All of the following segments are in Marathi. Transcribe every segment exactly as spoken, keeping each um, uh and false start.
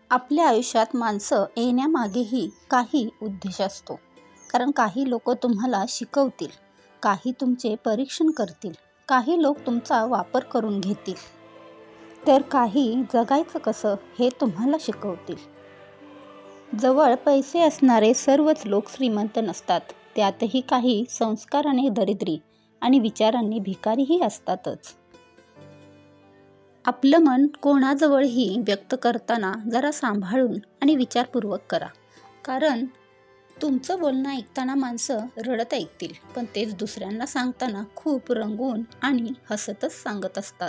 आपल्या आयुष्यात माणसं येण्यामागेही काही उद्देश असतो. कारण काही लोक तुम्हाला शिकवतील, काही तुमचे परीक्षण करतील, काही लोक तुमचा वापर करून घेतील, तर काही जगायचं कसं हे तुम्हाला शिकवतील. जवळ पैसे असणारे सर्वच लोक श्रीमंत नसतात. त्यातही काही संस्काराने दरिद्री आणि विचारांनी भिकारीही असतातच. आपलं मन कोणाजवळही व्यक्त करताना जरा सांभाळून आणि विचारपूर्वक करा. कारण तुमचं बोलणं ऐकताना माणसं रडत ऐकतील, पण तेच दुसऱ्यांना सांगताना खूप रंगून आणि हसतच सांगत असतात.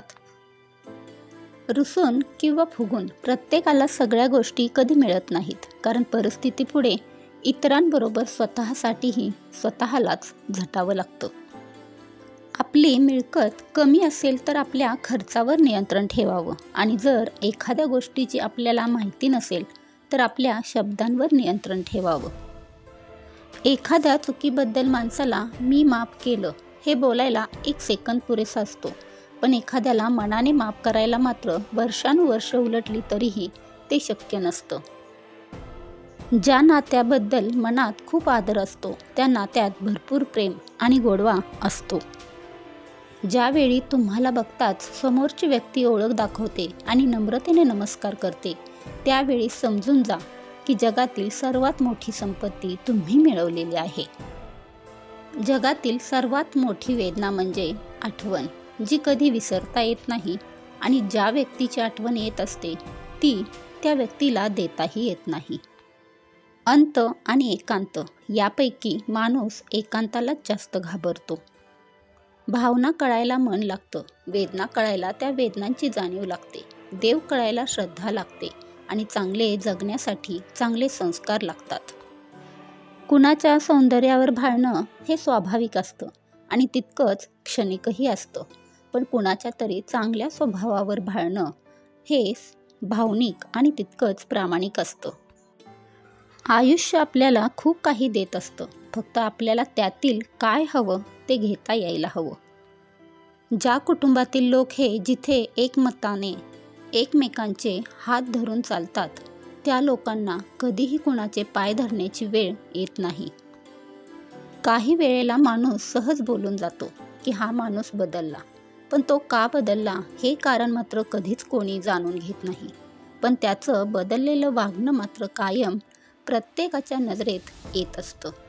रुसून किंवा फुगून प्रत्येकाला सगळ्या गोष्टी कधी मिळत नाहीत. कारण परिस्थितीपुढे इतरांबरोबर स्वतःसाठीही स्वतःलाच झटावं लागतं. आपली मिळकत कमी असेल तर आपल्या खर्चावर नियंत्रण ठेवावं, आणि जर एखाद्या गोष्टीची आपल्याला माहिती नसेल तर आपल्या शब्दांवर नियंत्रण ठेवावं. एखाद्या चुकीबद्दल माणसाला मी माफ केलं हे बोलायला एक सेकंद पुरेसा असतो, पण एखाद्याला मनाने माफ करायला मात्र वर्षानुवर्ष उलटली तरीही ते शक्य नसतं. ज्या नात्याबद्दल मनात खूप आदर असतो त्या नात्यात भरपूर प्रेम आणि गोडवा असतो. ज्यावेळी तुम्हाला बघताच समोरची व्यक्ती ओळख दाखवते आणि नम्रतेने नमस्कार करते, त्यावेळी समजून जा की जगातील सर्वात मोठी संपत्ती तुम्ही मिळवलेली आहे. जगातील सर्वात मोठी वेदना म्हणजे आठवण, जी कधी विसरता येत नाही, आणि ज्या व्यक्तीची आठवण येत असते ती त्या व्यक्तीला देताही येत नाही. अंत आणि एकांत यापैकी माणूस एकांतालाच जास्त घाबरतो. भावना कळायला मन लागतं, वेदना कळायला त्या वेदनांची जाणीव लागते, देव कळायला श्रद्धा लागते, आणि चांगले जगण्यासाठी चांगले संस्कार लागतात. कुणाच्या सौंदर्यावर भाळणं हे स्वाभाविक असतं आणि तितकंच क्षणिकही असतं, पण कुणाच्या तरी चांगल्या स्वभावावर भाळणं हे भावनिक आणि तितकंच प्रामाणिक असतं. आयुष्य आपल्याला खूप काही देत असतं, फक्त आपल्याला त्यातील काय हवं ते घेता यायला हवं. ज्या कुटुंबातील लोक हे जिथे एकमताने एकमेकांचे हात धरून चालतात, त्या लोकांना कधीही कुणाचे पाय धरण्याची वेळ येत नाही. काही वेळेला माणूस सहज बोलून जातो की हा माणूस बदलला, पण तो का बदलला हे कारण मात्र कधीच कोणी जाणून घेत नाही. पण त्याचं बदललेलं वागणं मात्र कायम प्रत्येकाच्या नजरेत येत असतं.